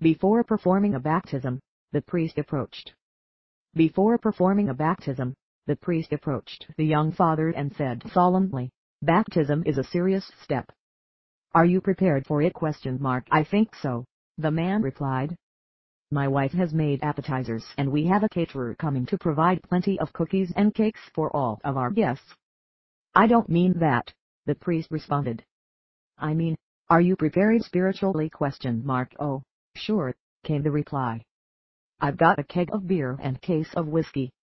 Before performing a baptism, the priest approached. Before performing a baptism, the priest approached the young father and said solemnly, "Baptism is a serious step. Are you prepared for it?" "I think so," the man replied. "My wife has made appetizers and we have a caterer coming to provide plenty of cookies and cakes for all of our guests." "I don't mean that," the priest responded. "I mean, are you prepared spiritually?" "Oh, sure," came the reply. "I've got a keg of beer and case of whiskey,